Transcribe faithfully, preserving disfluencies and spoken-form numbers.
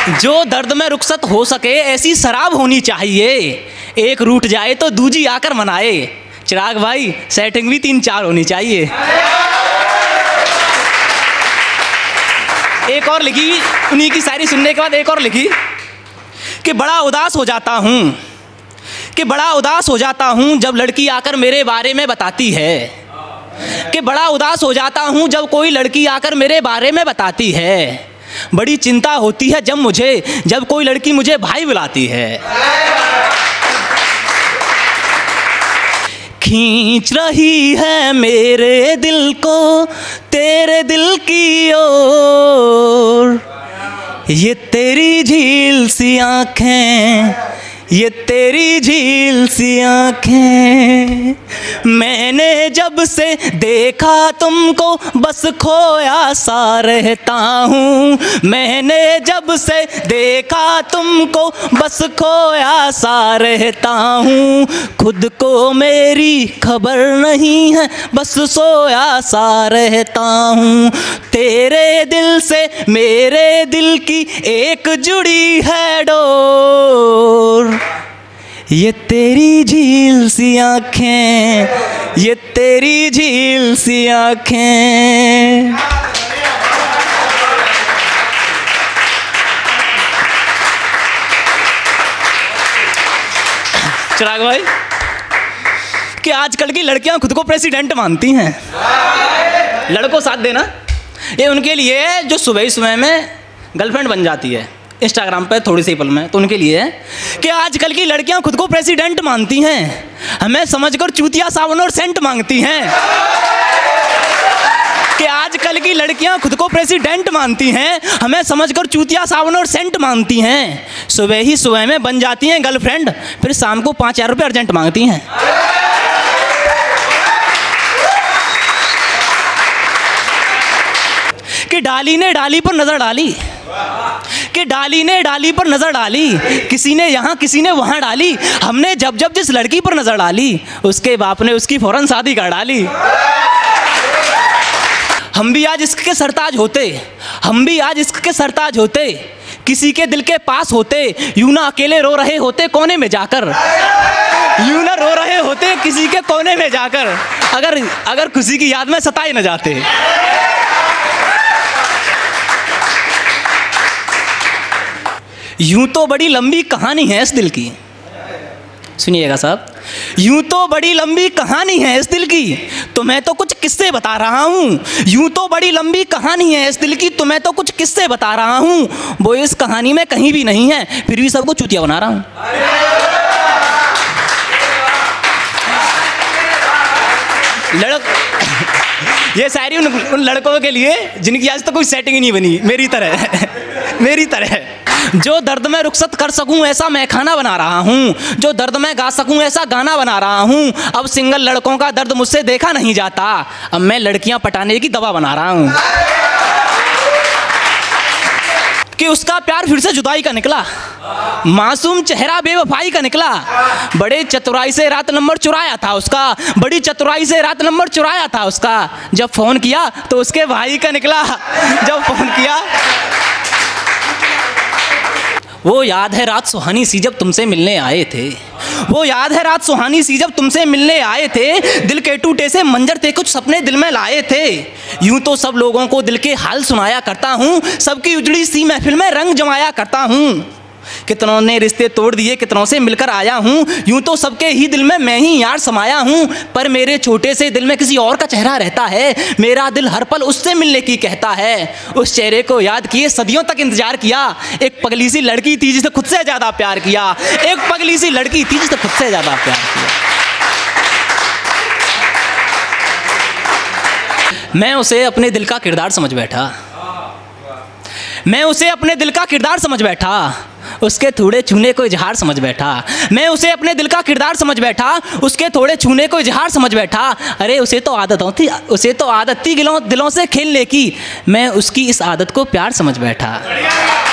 जो दर्द में रुखसत हो सके ऐसी शराब होनी चाहिए, एक रूठ जाए तो दूजी आकर मनाए। चिराग भाई सेटिंग भी तीन चार होनी चाहिए। एक और लिखी, उन्हीं की शायरी सुनने के बाद एक और लिखी कि बड़ा उदास हो जाता हूँ कि बड़ा उदास हो जाता हूँ जब लड़की आकर मेरे बारे में बताती है, कि बड़ा उदास हो जाता हूँ जब कोई लड़की आकर मेरे बारे में बताती है। बड़ी चिंता होती है जब मुझे जब कोई लड़की मुझे भाई बुलाती है। खींच रही है मेरे दिल को तेरे दिल की ओर, ये तेरी झील सी आँखें, ये तेरी झील सी आँखें। मैंने जब से देखा तुमको बस खोया सा रहता हूँ, मैंने जब से देखा तुमको बस खोया सा रहता हूँ। खुद को मेरी खबर नहीं है बस सोया सा रहता हूँ। तेरे दिल से मेरे दिल की एक जुड़ी है डोर, ये तेरी झील सी आँखें, ये तेरी झील सी आँखें। चिराग भाई कि आजकल की लड़कियां खुद को प्रेसिडेंट मानती हैं। लड़कों साथ देना, ये उनके लिए जो सुबह सुबह में गर्लफ्रेंड बन जाती है इंस्टाग्राम पे थोड़ी सी पल में, तो उनके लिए कि आजकल की लड़कियां खुद को प्रेसिडेंट मानती हैं, हमें समझकर चूतिया साबुन और सेंट मांगती हैं। कि आजकल की लड़कियां खुद को प्रेसिडेंट मानती हैं, हमें समझकर चूतिया साबुन और सेंट मांगती हैं। सुबह ही सुबह में बन जाती हैं गर्लफ्रेंड, फिर शाम को पाँच हजार रुपये अर्जेंट मांगती हैं। कि डाली ने डाली पर नजर डाली, कि डाली ने डाली पर नजर डाली, किसी ने यहाँ किसी ने वहाँ डाली। हमने जब जब जिस लड़की पर नजर डाली उसके बाप ने उसकी फौरन शादी कर डाली। हम भी आज इश्क के सरताज होते, हम भी आज इश्क के सरताज होते, किसी के दिल के पास होते, यूं ना अकेले रो रहे होते कोने में जाकर, यूं ना रो रहे होते किसी के कोने में जाकर, अगर अगर खुशी की याद में सताए न जाते। यूं तो बड़ी लंबी कहानी है इस दिल की, सुनिएगा साहब, यूं तो बड़ी लंबी कहानी है इस दिल की, तो मैं तो कुछ किस्से बता रहा हूँ। यूं तो बड़ी लंबी कहानी है इस दिल की, तो मैं तो कुछ किस्से बता रहा हूँ। वो इस कहानी में कहीं भी नहीं है, फिर भी सबको चूतिया बना रहा हूँ। लड़क ये शायरी उन, उन लड़कों के लिए जिनकी आज तक कोई सेटिंग ही नहीं बनी, मेरी तरह मेरी तरह। जो दर्द में रुखसत कर सकूं ऐसा मैं खाना बना रहा हूं, जो दर्द में गा सकूं ऐसा गाना बना रहा हूं। अब सिंगल लड़कों का दर्द मुझसे देखा नहीं जाता, अब मैं लड़कियां पटाने की दवा बना रहा हूं। कि उसका प्यार फिर से जुदाई का निकला, मासूम चेहरा बेवफाई का निकला। बड़े चतुराई से रात नंबर चुराया था उसका, बड़ी चतुराई से रात नंबर चुराया था उसका। जब फोन किया तो उसके भाई का निकला, जब फोन किया। वो याद है रात सुहानी सी जब तुमसे मिलने आए थे, वो याद है रात सुहानी सी जब तुमसे मिलने आए थे। दिल के टूटे से मंजर थे कुछ सपने दिल में लाए थे। यूं तो सब लोगों को दिल के हाल सुनाया करता हूँ, सबकी उजड़ी सी महफिल में रंग जमाया करता हूँ। कितनों ने रिश्ते तोड़ दिए कितनों से मिलकर आया हूँ, यूं तो सबके ही दिल में मैं ही यार समाया हूँ। पर मेरे छोटे से दिल में किसी और का चेहरा रहता है, मेरा दिल हर पल उससे मिलने की कहता है। उस चेहरे को याद किए सदियों तक इंतजार किया, एक पगली सी लड़की थी जिसे खुद से ज्यादा प्यार किया, एक पगली सी लड़की थी जिसे खुद से ज्यादा प्यार किया। मैं उसे अपने दिल का किरदार समझ बैठा, मैं उसे अपने दिल का किरदार समझ बैठा, उसके थोड़े छूने को इजहार समझ बैठा। मैं उसे अपने दिल का किरदार समझ बैठा, उसके थोड़े छूने को इजहार समझ बैठा। अरे उसे तो आदत थी उसे तो आदत थी दिलों दिलों से खेलने की, मैं उसकी इस आदत को प्यार समझ बैठा।